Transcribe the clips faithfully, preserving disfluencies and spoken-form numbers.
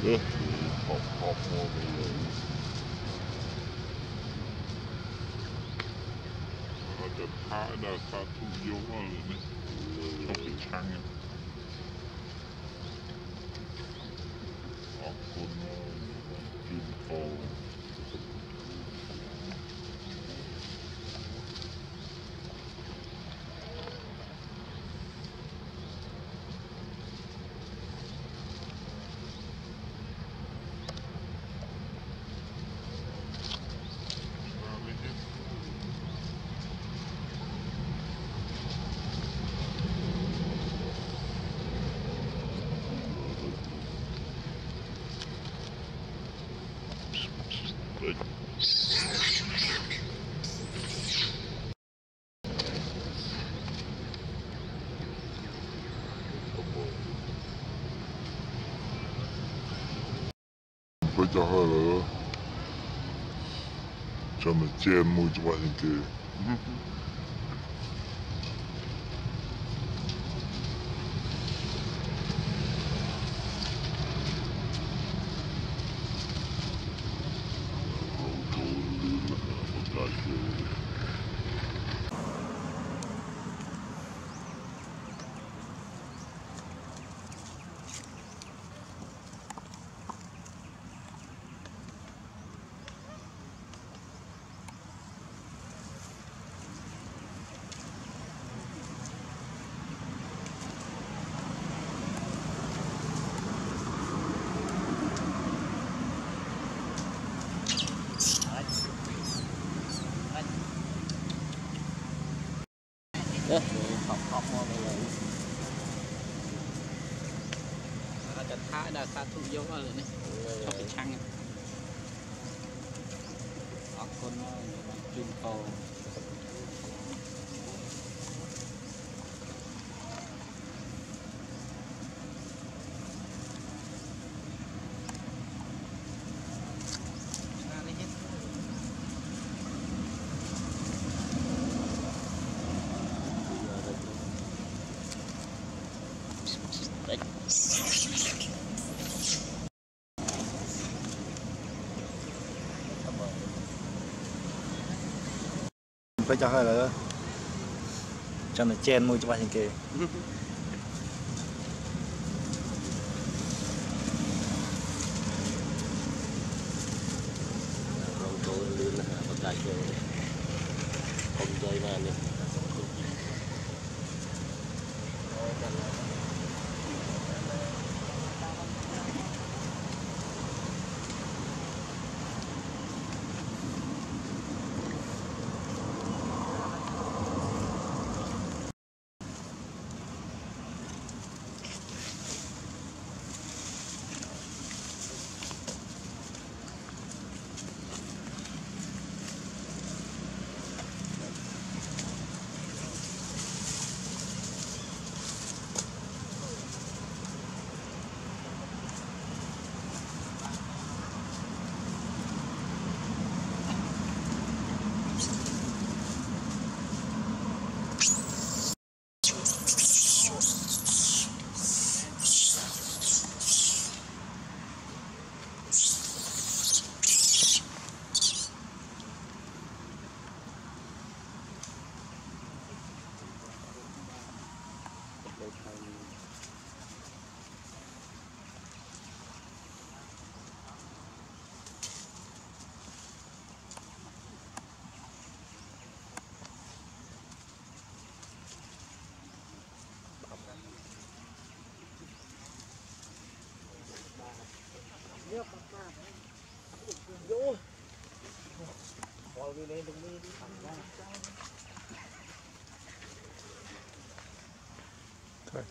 nước hộp hộp mua về nóจะท้าดาซาทุโยกอะไรเนี่ยต้องไปช่างออกคนกินโตbây giờ là cho nó chen mua cho bạn kia đấy học học mọi ngườiจะท้าดาซาทุโยกอะไรนี่ชอบไปช่างออกคนจุนโต phải cho hơi là cho nó chen môi cho bạn kia rong trôi lên là một cái không chơi mà đi vô đi lên đừng đi đi thẳng ra thôi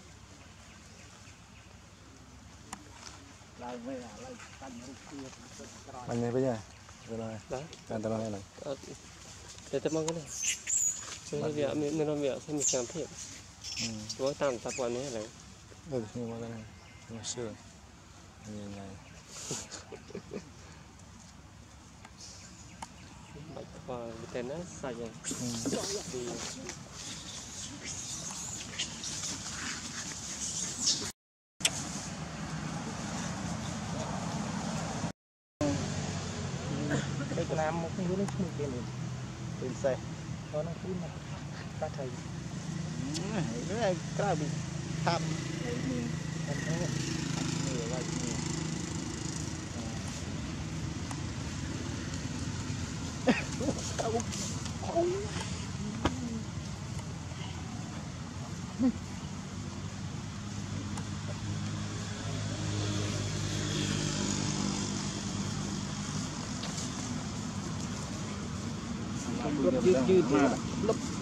lại về là lại canh kia anh này bây giờ rồi này đấy anh ta nói này để tôi mang cái này mình việc mình mình làm việc thì mình làm thiệt có tạm tập quán này này ừ nhưng mà cái này nó sườn như này bạch và tên nó sạch rồi thì นี่เรื่องชื่อเป็นเป็นเซ่ตอนนั้นพูดนะตาไทยเรื่องกล้าบินทำไอ้นี่ทำแค่นี่อะไรนี่เอาเอายืดยืดยืดลบ